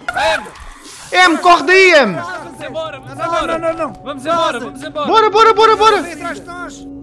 M, corre daí, M! Vamos embora, vamos Não, embora. não, não, não. Vamos embora, vamos embora. Bora! Vem atrás de nós.